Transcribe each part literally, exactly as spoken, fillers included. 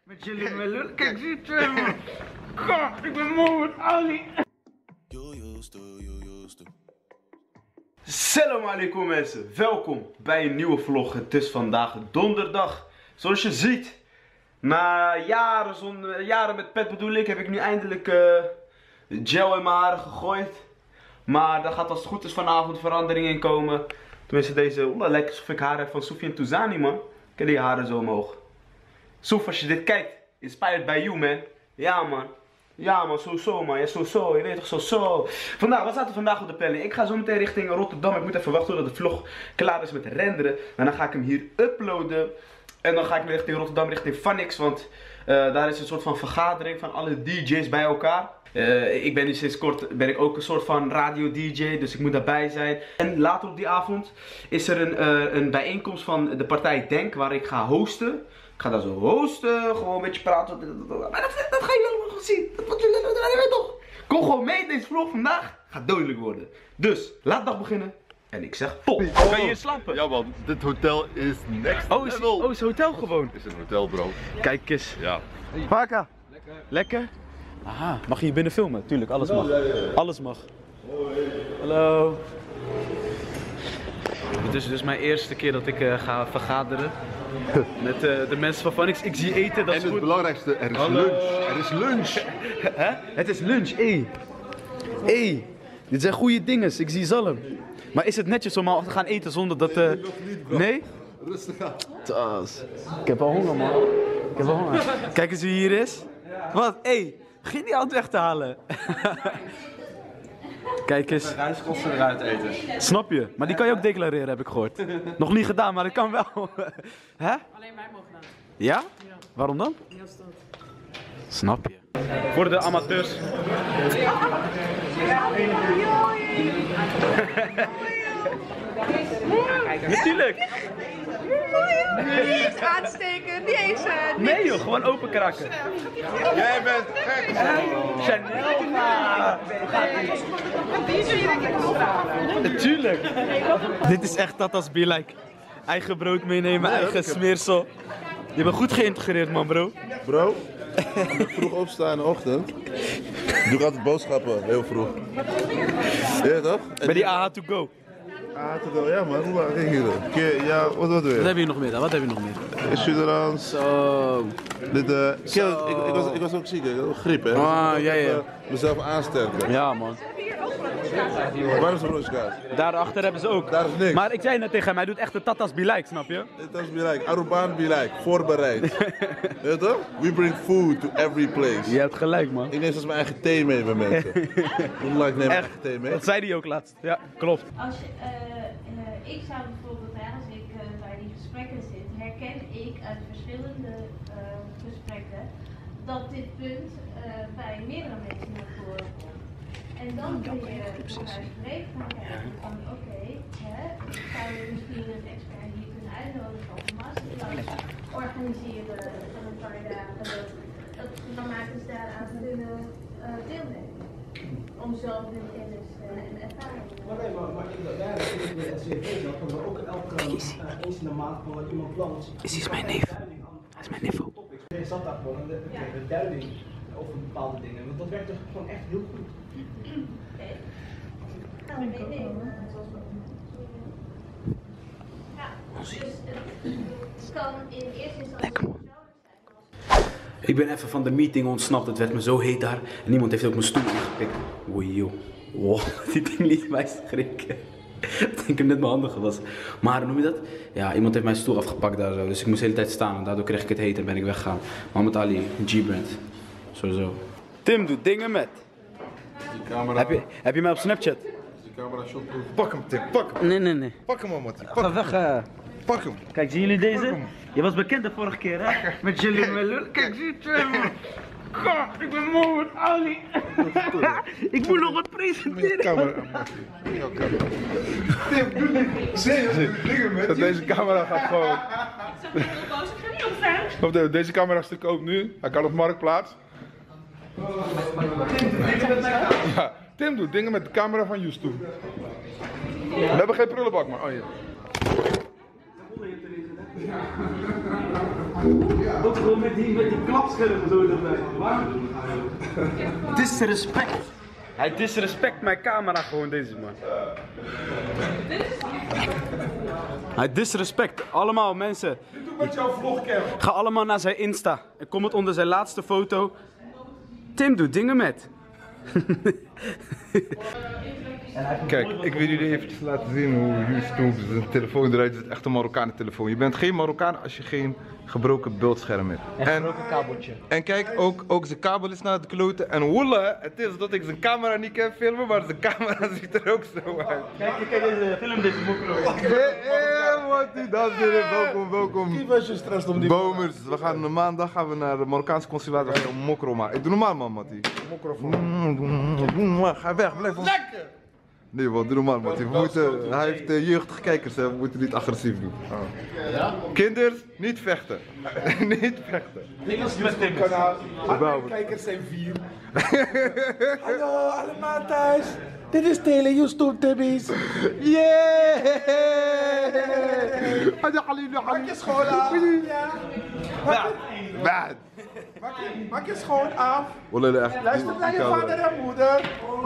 Met jullie melul. Kijk, zie je het man. God, ik ben moe met Ali. Salam alaikum mensen, welkom bij een nieuwe vlog. Het is vandaag donderdag. Zoals je ziet, na jaren, zonder, jaren met pet bedoel ik, heb ik nu eindelijk uh, gel in mijn haren gegooid. Maar daar gaat als het goed is vanavond verandering in komen. Tenminste deze, oeh, lijkt alsof ik haar heb van Soufiane Touzani man. Kijk die haren zo omhoog. Soef, als je dit kijkt, inspired by you man. Ja man. Ja man, zo zo man, ja zo zo, je weet toch zo zo. Vandaag, wat staat er vandaag op de planning? Ik ga zo meteen richting Rotterdam. Ik moet even wachten totdat de vlog klaar is met renderen. En dan ga ik hem hier uploaden. En dan ga ik richting Rotterdam, richting Vanix. Want uh, daar is een soort van vergadering van alle D J's bij elkaar. Uh, ik ben nu sinds kort ben ik ook een soort van radio D J, dus ik moet daarbij zijn. En later op die avond is er een, uh, een bijeenkomst van de partij Denk waar ik ga hosten. Ik ga daar zo hosten, gewoon een beetje praten. Maar dat, dat gaan jullie allemaal gewoon zien. Dat wat jullie weten toch? Kom gewoon mee, deze vlog vandaag gaat dodelijk worden. Dus, laat de dag beginnen. En ik zeg top. Oh. Kan je hier slapen? Ja man, dit hotel is next oh, is, level. Oh, is het hotel gewoon? Is een hotel bro. Kijk eens. Ja. Paka. Lekker. Lekker? Aha, mag je hier binnen filmen? Tuurlijk, alles mag. Alles mag. Hoi. Hallo. Het is dus mijn eerste keer dat ik uh, ga vergaderen. Met uh, de mensen van Vanix. Ik zie eten, dat is en goed. het belangrijkste, er is Hallo. lunch. Er is lunch. Hè? Het is lunch, hé. Hé, dit zijn goede dingen. Ik zie zalm. Maar is het netjes om al te gaan eten zonder dat... Uh... Nee? Rustig aan. Tas. Ik heb al honger man. Ik heb al honger. Kijk eens wie hier is. Wat? Hé, begin die hand weg te halen. Kijk eens. Reiskosten eruit eten. Snap je? Maar die kan je ook declareren, heb ik gehoord. Nog niet gedaan, maar dat kan wel. Hè? Alleen mij mogen laten. Ja? Ja. Waarom dan? Heel stoot. Snap je. Voor de amateurs. Natuurlijk. Niet aansteken, niet eens. Uh, Nee joh, gewoon open kraken. Jij bent gek. Chanel. Natuurlijk. Dit is echt Tata's Be Like. Eigen brood meenemen, eigen smeersel. Je bent goed geïntegreerd man bro. Bro, ik moet vroeg opstaan in de ochtend. Ik doe altijd boodschappen, heel vroeg. Ja toch? Bij die A H to go. Ah, het wel, ja man, hoe lang ging je er? Keer, ja, wat wat Wat weer? heb je nog meer dan? Wat heb je nog meer? Suderans. Zo. Dit, uh, ik, ik, ik, was, ik was ook ziek, ik had ook griep hè. Ah, Dus ik ja, moet ja. even mezelf aansterken. Ja man. Waar is de broodskaas? Daarachter hebben ze ook. Daar is niks. Maar ik zei net tegen hem, hij doet echt de Tata's Be Like, snap je? Dit is be like, Aruban be like, voorbereid. Weet je toch? We bring food to every place. Je hebt gelijk man. Ik neem zelfs mijn eigen thee mee bij mensen. Hoe lang neem ik mijn eigen thee mee? Dat zei hij ook laatst. Ja, klopt. Als je, uh, uh, ik zou bijvoorbeeld, hè, als ik uh, bij die gesprekken zit, herken ik uit verschillende uh, gesprekken dat dit punt uh, bij meerdere mensen naar voren komt. En dan kun je vanuit breed gaan kijken van oké, okay, zou je misschien een expert hier kunnen uitnodigen of een masterclass organiseren van een paar dagen, dat, dat makers daaraan kunnen uh, deelnemen. Om zelf hun kennis uh, en ervaring. Maar nee, maar, maar ja, dat is de S C V, dan kunnen we ook elke uh, eens in de maand gewoon wat iemand plant. Is hij mijn neef? Hij is mijn neef. Er zat daar gewoon de, de, de duiding over bepaalde dingen. Want dat werkt toch gewoon echt heel goed. Oké. Nou, nee, nee. Ja, dus het kan in eerste instantie. Ik ben even van de meeting ontsnapt, het werd me zo heet daar. En iemand heeft ook mijn stoel ingepikt. Oei joh. Wow, die ding liet mij schrikken. Ik heb net mijn handen gewassen. Maar hoe noem je dat? Ja, iemand heeft mijn stoel afgepakt daar zo. Dus ik moest de hele tijd staan en daardoor kreeg ik het heet en ben ik weggegaan. Mohammed Ali, G-Brand. Sowieso. Tim doet dingen met. Die camera. Heb je, heb je mij op Snapchat? Die camera shot. Pak hem Tim, pak hem. Nee, nee, nee. Pak hem man Mattie. Ga weg. Uh. Pak hem. Kijk, zien jullie deze? Je was bekend de vorige keer, hè? Met jullie melul. Kijk, zie je het man. God, ik ben moe met Ali. Ik moet nog wat presenteren. Camera Mattie. Jouw camera. Tim, doe dit. Dingen met deze camera gaat gewoon. Of de, deze camera stuk ook nu. Hij kan op Marktplaats. Ja, Tim doet dingen met de camera van YouTube. We hebben geen prullenbak, maar oh ja. roleplayer erin gedaan. Ook gewoon met die, met die klapschermen zo erbij. Disrespect. Hij disrespect mijn camera gewoon, deze man. Hij disrespect. Allemaal mensen. Doe met jouw vlogcam. Ga allemaal naar zijn Insta. En comment onder zijn laatste foto. Tim doet dingen met. Kijk, ik wil jullie even laten zien hoe YouTube zijn telefoon eruit ziet. Echt een Marokkanen telefoon. Je bent geen Marokkaan als je geen gebroken beeldscherm hebt. En gebroken kabeltje. En kijk, ook, ook zijn kabel is naar het kloten. En wallah, het is dat ik zijn camera niet kan filmen, maar zijn camera ziet er ook zo uit. Kijk, kijk deze film, deze mokro. Hé, wat die dat weer. Welkom, welkom. Ik was je stress om die Bomers, we gaan maandag gaan we naar het Marokkaanse consulaat. We gaan een mokro maken. Ik doe normaal, man, Mattie. Mokro. Ga weg, blijf. Lekker! Nee, wat doe normaal, Mattie. We moeten, hij heeft uh, jeugdige kijkers, hè. We moeten niet agressief doen. Oh. Ja? Kinders, niet vechten. Niet vechten. Ik als met Tim. Mijn kijkers zijn vier. Hallo allemaal thuis. Dit is Tele YouTube Tibbies. Yeah! Maak je school af. Ja. Bad. Maak je, maak je school af. Wallah, echt. Luister naar je vader en moeder.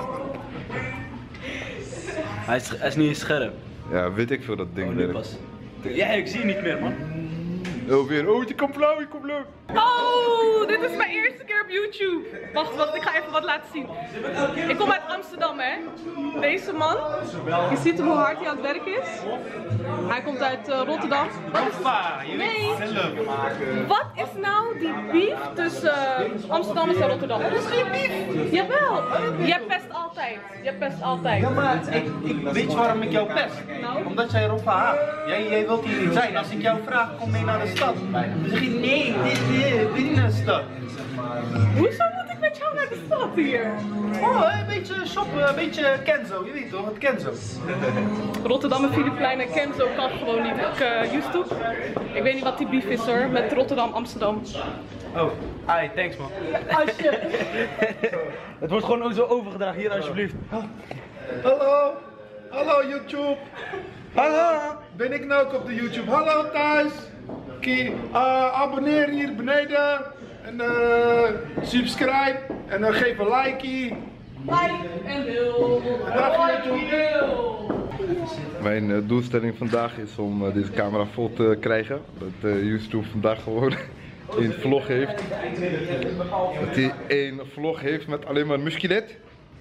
Hij is, hij is niet eens scherp. Ja, weet ik veel dat ding Oh, nu werkt. pas. Ja, ik zie je niet meer, man. Oh, weer. Oh, je komt blauw, je komt blauw. Oh, dit is mijn eerste keer op YouTube. Wacht, wacht, ik ga even wat laten zien. Ik kom uit Amsterdam, hè. Deze man, je ziet hoe hard hij aan het werk is. Hij komt uit uh, Rotterdam. Wat is, nee, wat is nou die beef tussen uh, Amsterdammers en Rotterdam? Dat is geen beef. Jawel, jij pest altijd. Jij pest altijd. Ja, maar ik, ik weet waarom ik jou pest. Nou? Omdat jij erop haat. Jij, jij wilt hier niet zijn. Als ik jou vraag, kom mee naar de stad. Dan zeg je nee, dit, dit, dit naar de stad. Hoezo moet ik met jou naar de stad hier? Oh, een beetje shoppen, een beetje Kenzo. Je weet toch, het Kenzo. Rotterdam en Filipijn en Kenzo kan gewoon niet. Ik, uh, YouTube. Ik weet niet wat die beef is hoor, met Rotterdam, Amsterdam. Oh, ai, thanks man. Als je... Het wordt gewoon zo overgedragen, hier alsjeblieft. Hallo. Hallo YouTube. Hallo. Ben ik nou ook op de YouTube? Hallo thuis. Kie, uh, abonneer hier beneden. En uh, subscribe. En uh, geef een likeie. Like en deel. Dag YouTube. Mijn uh, doelstelling vandaag is om uh, deze camera vol te krijgen. Dat uh, YouTube vandaag gewoon een vlog heeft. Dat hij een vlog heeft met alleen maar muskilet.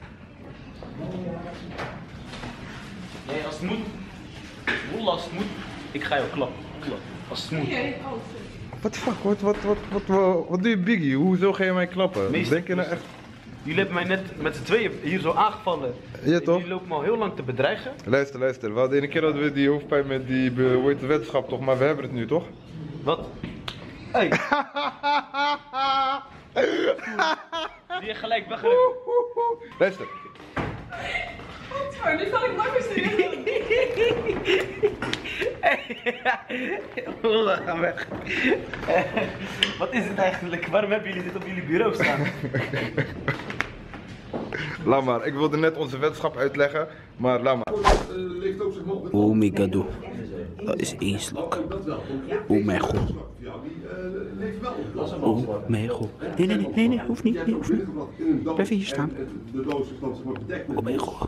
Nee, als het moet. Wallah, als het moet. Ik ga jou klappen. Klap. Als het moet. What the fuck, wat, wat, wat, wat, wat, wat doe je Biggie? Hoezo ga je mij klappen? Meester, Denk je nou echt... Jullie hebben mij net met z'n tweeën hier zo aangevallen. Ja, toch? Jullie lopen me al heel lang te bedreigen. Luister, luister. We hadden ene keer hadden we die hoofdpijn met die be- hoe heet de wetenschap toch, maar we hebben het nu toch? Wat? Hey. Die je gelijk weggelegd. Luister. Maar nu kan ik wakker zitten. Wallah, ga weg. Wat is het eigenlijk? Waarom hebben jullie dit op jullie bureau staan? Laat maar, ik wilde net onze wetenschap uitleggen, maar laat maar. Oh my god, dat is één slok. Oh mijn god. Oh mijn god. Nee, nee, nee, nee, nee, hoeft niet, nee, hoeft niet. Blijf hier staan. Oh mijn god.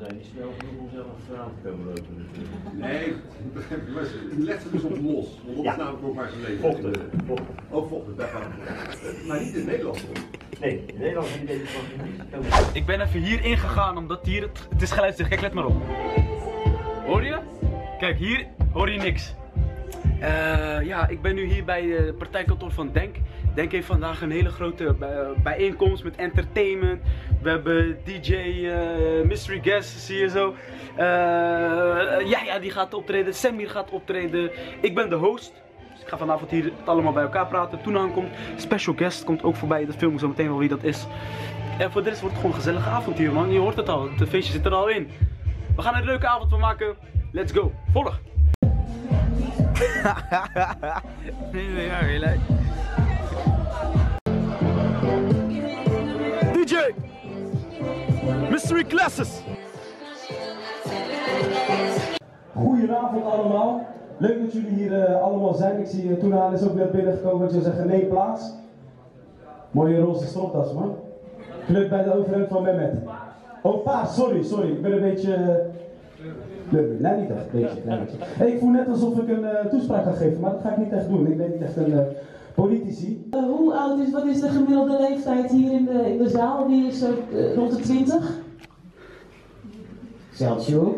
Nee, leg ze dus op los, want dat is namelijk ook waar ze leven. Vochten. Ook vochten, daar gaan we. Maar niet in Nederland. Nee, in Nederland heb je deze van niet. Ik ben even hier ingegaan omdat hier het, het is geluidsdicht. Kijk, let maar op. Hoor je? Kijk, hier hoor je niks. Uh, ja, ik ben nu hier bij het partijkantoor van Denk. Denk heeft vandaag een hele grote bijeenkomst met entertainment. We hebben D J, uh, mystery guest, zie je zo. Uh, ja, ja, die gaat optreden. Samir gaat optreden. Ik ben de host. Dus ik ga vanavond hier het allemaal bij elkaar praten. Toen aankomt, special guest komt ook voorbij. Dat film ik zo meteen wel wie dat is. En voor de rest wordt het gewoon een gezellige avond hier, man. Je hoort het al, het feestje zit er al in. We gaan er een leuke avond van maken. Let's go. Volg! Nee, nee, ja, heel D J! Mystery Classes! Goedenavond allemaal. Leuk dat jullie hier uh, allemaal zijn. Ik zie uh, Toenaan is ook net binnengekomen. Ik zou zeggen, neem plaats. Mooie roze stropdas, man. Kleur bij de overhemd van Mehmet. Oh, paars, sorry, sorry. Ik ben een beetje... Uh... Nee, niet echt. Een beetje, klein beetje. Hey, ik voel net alsof ik een uh, toespraak ga geven, maar dat ga ik niet echt doen. Ik ben niet echt een uh, politici. Uh, hoe oud is, wat is de gemiddelde leeftijd hier in de, in de zaal? Wie is er uh, rond de twintig? Seltjoek.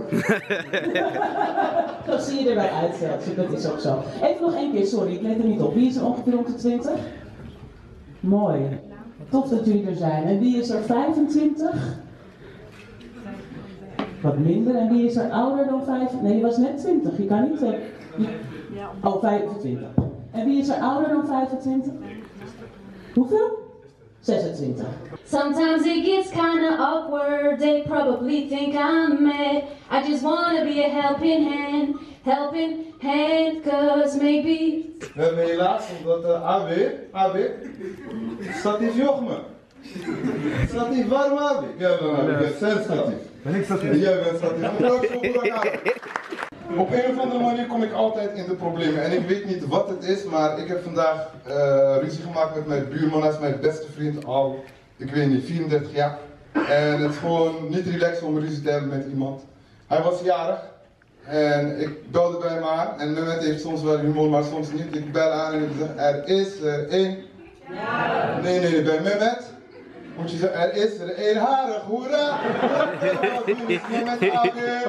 Dat zie je erbij uit, Seltjoek, dat is ook zo. Even nog één keer, sorry, ik let er niet op. Wie is er ongeveer rond de twintig? Mooi. Tof dat jullie er zijn. En wie is er vijfentwintig? Wat minder. En wie is er ouder dan vijf? Nee, je was net twintig. Je kan niet... Uh, je... Oh, vijfentwintig. En wie is er ouder dan vijfentwintig? Hoeveel? zesentwintig. Sometimes it gets kinda awkward, they probably think I'm mad. I just wanna be a helping hand, helping hand, cause maybe... We hebben helaas, omdat uh, A W, A W, statief jochme. Statief, waarom A W? Ja, ik ben zelf statief. Ben ik statief? Jij bent statief. Op een of andere manier kom ik altijd in de problemen en ik weet niet wat het is, maar ik heb vandaag uh, ruzie gemaakt met mijn buurman. Hij is mijn beste vriend al, ik weet niet, vierendertig jaar. En het is gewoon niet relaxed om ruzie te hebben met iemand. Hij was jarig en ik belde bij hem aan en Mehmet heeft soms wel humor, maar soms niet. Ik bel aan en ik zeg, er is er één. Ja. Nee, nee, nee, bij Mehmet moet je zeggen, er is er één harig, hoera! Mehmet ouder.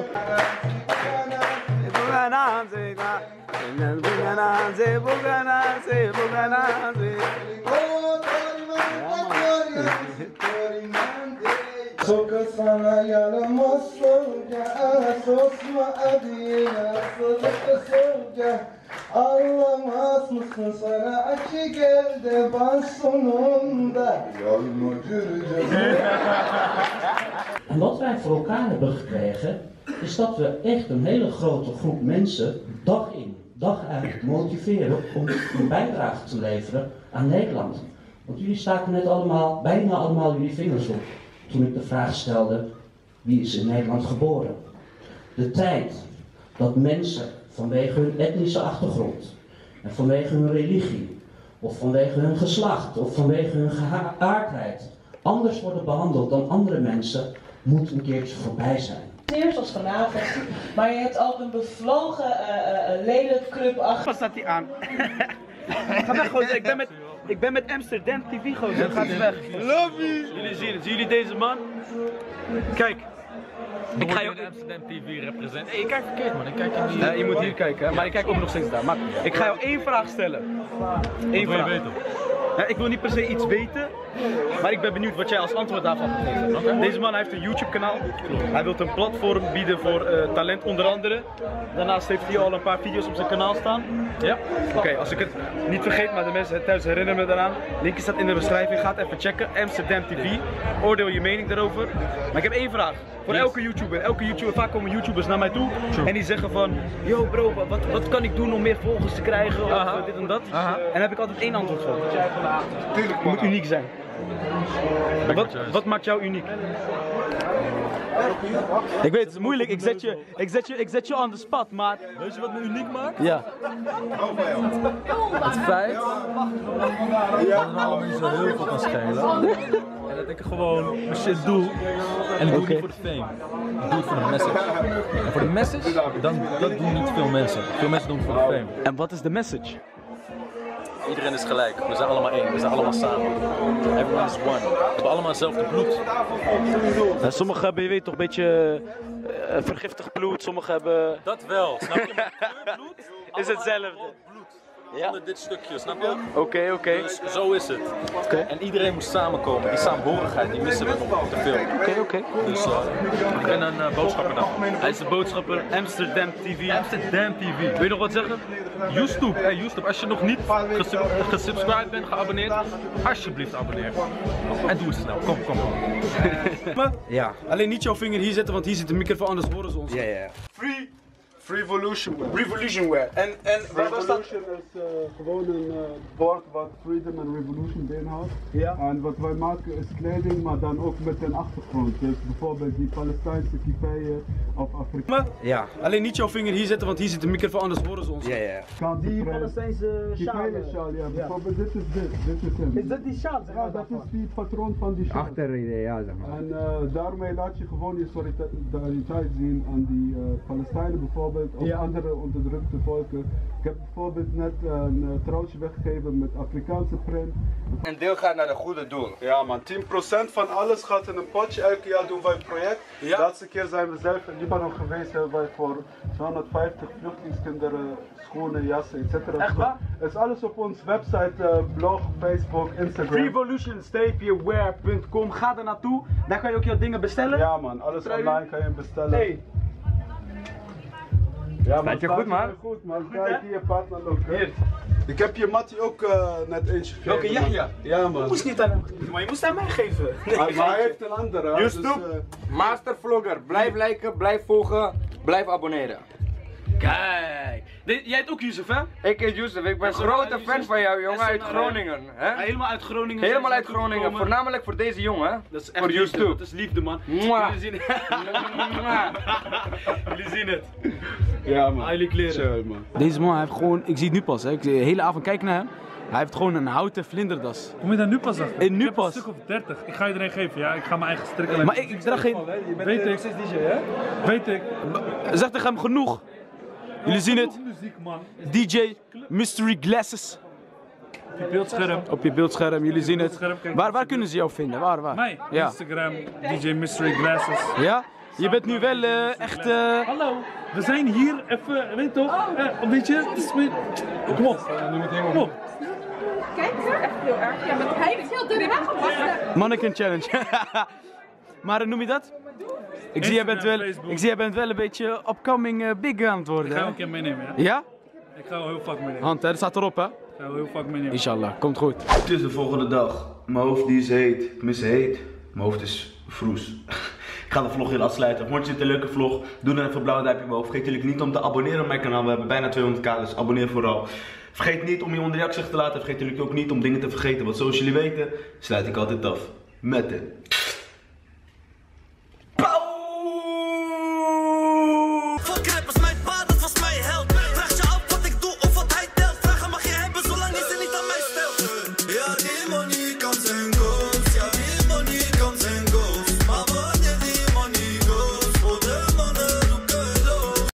Soka sana yaramaz solca, sosma adına sılıkta solca. Anlamaz mısın sana açı geldi ban sonunda. Yolunu yürüyeceğiz. En wat wij voor elkaar hebben gekregen, is dat we echt een hele grote groep mensen dag in, dag uit motiveren om een bijdrage te leveren aan Nederland. Want jullie staken net allemaal, bijna allemaal jullie vingers op toen ik de vraag stelde, wie is in Nederland geboren? De tijd dat mensen vanwege hun etnische achtergrond en vanwege hun religie of vanwege hun geslacht of vanwege hun geaardheid anders worden behandeld dan andere mensen, moet een keertje voorbij zijn. Eerst als vanavond, maar je hebt ook een bevlogen uh, uh, ledenclub achter. Pas staat hij aan. Ga weg, gozer. Ik ben met, ik ben met Amsterdam T V, gozer. Ga weg. Love you. Jullie zien het. Zien jullie deze man? Kijk. Ik ga je ook Amsterdam T V representeren. Hey, je kijkt verkeerd, man. Ik kijk in die... Uh, je moet hier kijken, maar ik kijk ook nog steeds daar. Maar ik ga jou één vraag stellen. Eén vraag. Wil je weten? Ja, ik wil niet per se iets weten, maar ik ben benieuwd wat jij als antwoord daarvan gaat geven. Okay. Deze man heeft een YouTube kanaal. Hij wil een platform bieden voor uh, talent onder andere. Daarnaast heeft hij al een paar video's op zijn kanaal staan. Ja? Oké, okay, als ik het niet vergeet, maar de mensen thuis herinneren me daaraan. Linkje staat in de beschrijving, ga het even checken. Amsterdam T V. Oordeel je mening daarover. Maar ik heb één vraag. Voor yes. elke YouTuber, elke YouTuber, vaak komen YouTubers naar mij toe True. En die zeggen van, yo bro, wat, wat kan ik doen om meer volgers te krijgen of uh, dit en dat. Aha. En daar heb ik altijd één antwoord voor. Tuurlijk, je moet uniek zijn. Wat, wat maakt jou uniek? Ik weet, het is moeilijk, ik zet je, ik zet je, ik zet je on the spot, maar... Weet je wat me uniek maakt? Ja. Het feit dat het allemaal niet zo heel veel kan schelen. En dat ik gewoon mijn shit doe en ik doe het niet voor de fame. Ik doe het voor de message. En voor de message, dan, dat doen niet veel mensen. Veel mensen doen het voor de fame. En wat is de message? Iedereen is gelijk, we zijn allemaal één, we zijn allemaal samen. Everyone is one. We hebben allemaal hetzelfde bloed. En sommigen hebben, je weet toch, een beetje uh, vergiftigd bloed, sommigen hebben... Dat wel, snap je? Maar kleurbloed is hetzelfde. Ja. Onder dit stukje, snap je? Oké, okay, oké. Okay. Dus zo is het. Okay. En iedereen moet samenkomen. Die saamhorigheid, die missen we nog te veel. Oké, okay, oké. Okay. Dus uh, ik ben een uh, boodschapper dan. Hij is de boodschapper Amsterdam T V. Amsterdam T V. Wil je nog wat zeggen? YouTube, hey YouTube, als je nog niet gesub gesubscribed bent, geabonneerd, alsjeblieft abonneer. En doe het snel, kom, kom. Ja, alleen niet jouw vinger hier zetten, want hier zit de microfoon, anders horen ze ons. Ja, ja. Free Revolution Wear. Revolution Wear. En, en waar was dat? Revolution is uh, gewoon een uh, woord wat freedom en revolution inhoudt. Ja. En wat wij maken is kleding, maar dan ook met een achtergrond. Dus bijvoorbeeld die Palestijnse kipeeën of Afrika. Ja. Alleen niet jouw vinger hier zetten, want hier zit de microfoon, anders horen ze ons. Ja, ja. Kan Die Palestijnse sjaal. sjaal, ja. Bijvoorbeeld dit is dit. Dit is hem. Is dat die sjaal? Zeg maar, ja, dat is die patroon van die sjaal. Achteridee, ja zeg maar. En uh, daarmee laat je gewoon je solidariteit zien aan die uh, Palestijnen bijvoorbeeld, of ja. andere onderdrukte volken. Ik heb bijvoorbeeld net uh, een uh, trouwtje weggegeven met Afrikaanse print. Een deel gaat naar de goede doel. Ja man, tien procent van alles gaat in een potje. Elk jaar doen wij een project. Ja. De laatste keer zijn we zelf in Libanon geweest, hebben wij voor tweehonderdvijftig vluchtelingskinderen schoenen, jassen, et cetera. Echt waar? Het is alles op ons website, uh, blog, Facebook, Instagram. revolution wear punt com. Ga er naartoe, daar kan je ook jouw dingen bestellen. Ja man, alles Trui. online kan je bestellen. Hey. Ja, Staat je goed, man? Goed man, kijk hier partner ook. Hier. Ik heb je Mattie ook uh, net eentje gegeven. Welke Yahya? Ja man. Je moest niet aan hem, maar je moest aan mij geven. Nee, maar, maar hij heeft een andere. hè, YouTube, dus, uh, Master Vlogger. Blijf liken, blijf volgen, blijf abonneren. Kijk, De, jij heet ook Yusuf, hè? Ik heet Yusuf, ik ben een grote fan van jou, jongen, uit Groningen. Hè? Helemaal uit Groningen. Helemaal uit Groningen, voornamelijk voor deze jongen. Dat is echt voor liefde, YouTube. dat is liefde, man. Mwah. Jullie zien Jullie zien het. Ja man. Heilige kleren. Chill, man. Deze man, hij heeft gewoon, ik zie het nu pas, hè. Ik zie de hele avond kijken naar hem. Hij heeft gewoon een houten vlinderdas. Kom je daar nu pas achter? In nu ik heb pas. een stuk of dertig. Ik ga iedereen geven, ja. Ik ga mijn eigen strikken. Maar ik, ik draag geen... Weet ik. D J, hè? Weet ik. Zeg tegen hem genoeg. Jullie zien het. Muziek, man. D J Mystery Glasses. Op je beeldscherm. Op je beeldscherm, jullie zien het. beeldscherm, kijk. Waar, waar kunnen ze jou vinden? Waar, waar? Mij. Ja. Instagram, D J Mystery Glasses. Ja? Je bent nu wel uh, echt... Uh... Hallo, we zijn hier even, weet je toch? Eh, weet je, het is weer... Kom op. Kom op. Kijk, het is echt heel erg. Ja, maar hij heeft heel dun haar. Mannequin Challenge. Maar hoe noem je dat? Ik zie, jij bent wel, ik zie jij bent wel een beetje upcoming uh, big aan het worden. Ik ga hè? een keer meenemen, ja? Ja? Ik ga wel heel vaak meenemen. Hand, hè? Dat staat erop, hè? Ik ga wel heel vaak meenemen. Inshallah, komt goed. Het is de volgende dag. Mijn hoofd die is heet. Tenminste heet. Mijn hoofd is vroes. Ik ga de vlog hier afsluiten. Vond je het een leuke vlog? Doe dan even een blauw duimpje omhoog. Vergeet jullie niet om te abonneren op mijn kanaal. We hebben bijna tweehonderd k, dus abonneer vooral. Vergeet niet om je onder reactie te laten. Vergeet jullie ook niet om dingen te vergeten. Want zoals jullie weten, sluit ik altijd af met dit.